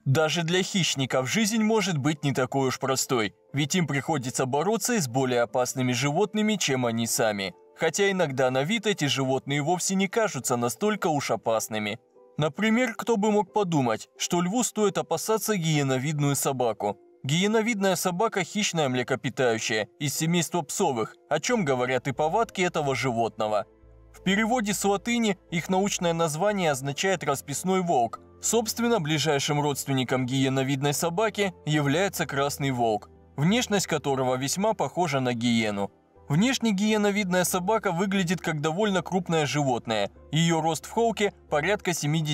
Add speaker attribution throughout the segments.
Speaker 1: Даже для хищников жизнь может быть не такой уж простой, ведь им приходится бороться с более опасными животными, чем они сами. Хотя иногда на вид эти животные вовсе не кажутся настолько уж опасными. Например, кто бы мог подумать, что льву стоит опасаться гиеновидную собаку. Гиеновидная собака – хищная млекопитающая из семейства псовых, о чем говорят и повадки этого животного. В переводе с латыни их научное название означает «расписной волк». Собственно, ближайшим родственником гиеновидной собаки является красный волк, внешность которого весьма похожа на гиену. Внешне гиеновидная собака выглядит как довольно крупное животное. Ее рост в холке порядка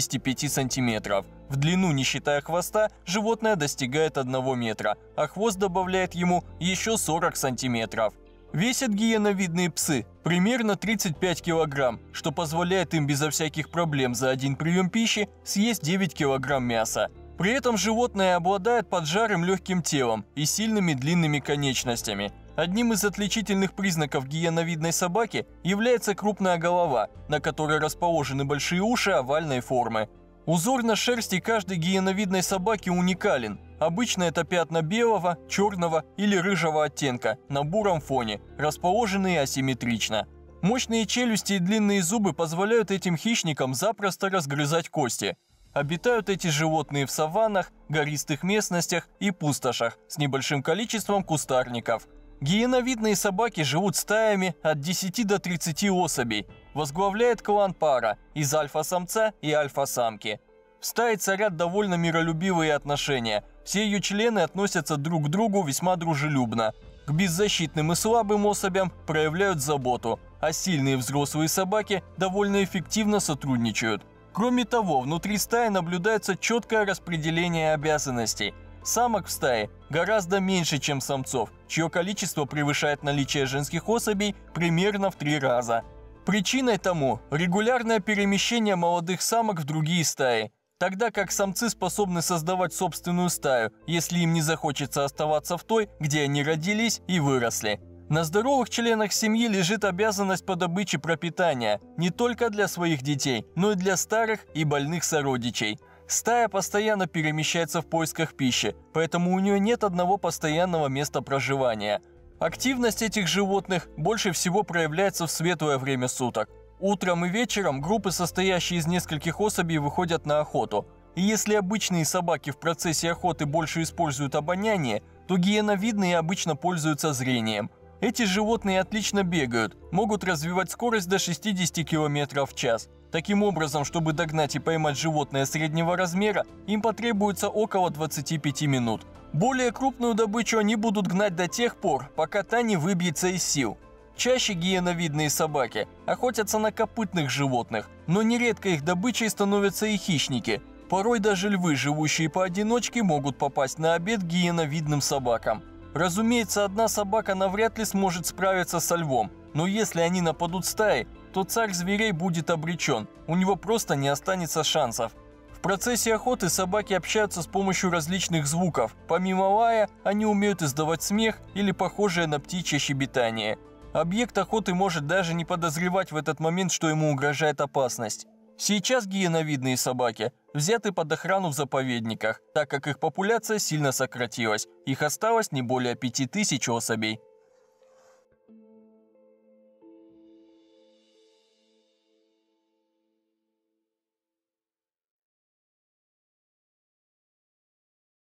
Speaker 1: 75 сантиметров. В длину, не считая хвоста, животное достигает 1 метра, а хвост добавляет ему еще 40 сантиметров. Весят гиеновидные псы примерно 35 килограмм, что позволяет им безо всяких проблем за один прием пищи съесть 9 килограмм мяса. При этом животное обладает поджарым легким телом и сильными длинными конечностями. Одним из отличительных признаков гиеновидной собаки является крупная голова, на которой расположены большие уши овальной формы. Узор на шерсти каждой гиеновидной собаки уникален. Обычно это пятна белого, черного или рыжего оттенка на буром фоне, расположенные асимметрично. Мощные челюсти и длинные зубы позволяют этим хищникам запросто разгрызать кости. Обитают эти животные в саваннах, гористых местностях и пустошах с небольшим количеством кустарников. Гиеновидные собаки живут стаями от 10 до 30 особей. Возглавляет клан пара из альфа-самца и альфа-самки. В стае царят довольно миролюбивые отношения. Все ее члены относятся друг к другу весьма дружелюбно. К беззащитным и слабым особям проявляют заботу, а сильные взрослые собаки довольно эффективно сотрудничают. Кроме того, внутри стаи наблюдается четкое распределение обязанностей. Самок в стае гораздо меньше, чем самцов, чье количество превышает наличие женских особей примерно в 3 раза. Причиной тому регулярное перемещение молодых самок в другие стаи, тогда как самцы способны создавать собственную стаю, если им не захочется оставаться в той, где они родились и выросли. На здоровых членах семьи лежит обязанность по добыче пропитания не только для своих детей, но и для старых и больных сородичей. Стая постоянно перемещается в поисках пищи, поэтому у нее нет одного постоянного места проживания. Активность этих животных больше всего проявляется в светлое время суток. Утром и вечером группы, состоящие из нескольких особей, выходят на охоту. И если обычные собаки в процессе охоты больше используют обоняние, то гиеновидные обычно пользуются зрением. Эти животные отлично бегают, могут развивать скорость до 60 км в час. Таким образом, чтобы догнать и поймать животное среднего размера, им потребуется около 25 минут. Более крупную добычу они будут гнать до тех пор, пока та не выбьется из сил. Чаще гиеновидные собаки охотятся на копытных животных, но нередко их добычей становятся и хищники. Порой даже львы, живущие поодиночке, могут попасть на обед гиеновидным собакам. Разумеется, одна собака навряд ли сможет справиться со львом, но если они нападут стаей, то царь зверей будет обречен, у него просто не останется шансов. В процессе охоты собаки общаются с помощью различных звуков. Помимо лая, они умеют издавать смех или похожее на птичье щебетание. Объект охоты может даже не подозревать в этот момент, что ему угрожает опасность. Сейчас гиеновидные собаки взяты под охрану в заповедниках, так как их популяция сильно сократилась, их осталось не более 5000 особей.